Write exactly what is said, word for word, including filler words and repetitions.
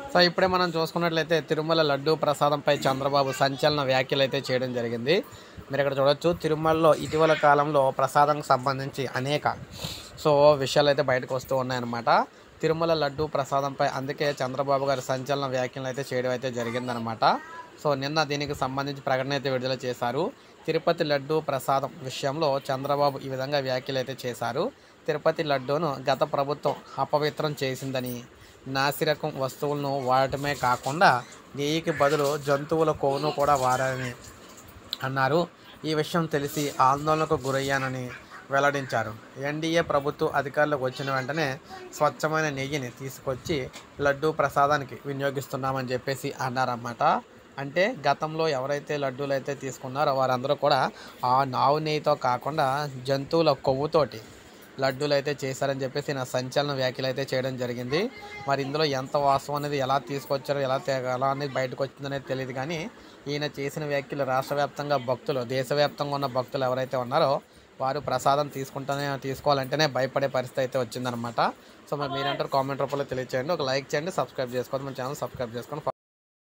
So ఇప్పుడే మనం చూసుకున్నట్లయితే తిరుమల లడ్డూ ప్రసాదంపై చంద్రబాబు సంచలన వ్యాఖ్యలు అయితే చేయడం జరిగింది. మీరు ఇక్కడ చూడొచ్చు, తిరుమలలో ఇటీవల కాలంలో ప్రసాదంకి సంబంధించి అనేక సో విషయాలు అయితే బయటకు వస్తూ ఉన్నాయన్నమాట. తిరుమల లడ్డూ ప్రసాదంపై అందుకే చంద్రబాబు గారు సంచలన వ్యాఖ్యలు అయితే చేయడం అయితే జరిగిందనమాట. సో నిన్న దీనికి సంబంధించి ప్రకటన అయితే విడుదల చేశారు. తిరుపతి లడ్డూ ప్రసాదం విషయంలో చంద్రబాబు ఈ విధంగా వ్యాఖ్యలు అయితే చేశారు. తిరుపతి లడ్డూను గత ప్రభుత్వం అపవిత్రం చేసిందని, నాసిరకం వస్తువులను వాడటమే కాకుండా నెయ్యికి బదులు జంతువుల కొవ్వును కూడా వాడారని అన్నారు. ఈ విషయం తెలిసి ఆందోళనకు గురయ్యానని వెల్లడించారు. ఎన్డీఏ ప్రభుత్వం అధికారులకు వచ్చిన వెంటనే స్వచ్ఛమైన నెయ్యిని తీసుకొచ్చి లడ్డూ ప్రసాదానికి వినియోగిస్తున్నామని చెప్పేసి అన్నారన్నమాట. అంటే గతంలో ఎవరైతే లడ్డూలు అయితే తీసుకున్నారో వారందరూ కూడా ఆ ఆవు నెయ్యితో కాకుండా జంతువుల కొవ్వుతోటి లడ్డూలు అయితే చేశారని చెప్పేసి నా సంచలన వ్యాఖ్యలు అయితే చేయడం జరిగింది. మరి ఇందులో ఎంత వాస్తవం అనేది, ఎలా తీసుకొచ్చారో, ఎలా ఎలా అనేది బయటకు వచ్చిందనేది తెలియదు. కానీ ఈయన చేసిన వ్యాఖ్యలు రాష్ట్ర వ్యాప్తంగా భక్తులు, దేశవ్యాప్తంగా ఉన్న భక్తులు ఎవరైతే ఉన్నారో వారు ప్రసాదం తీసుకుంటేనే తీసుకోవాలంటేనే భయపడే పరిస్థితి అయితే వచ్చిందనమాట. సో మరి మీరంటారు కామెంట్ రూపంలో తెలియచేయండి. ఒక లైక్ చేయండి, సబ్స్క్రైబ్ చేసుకోండి, మన ఛానల్ సబ్స్క్రైబ్ చేసుకొని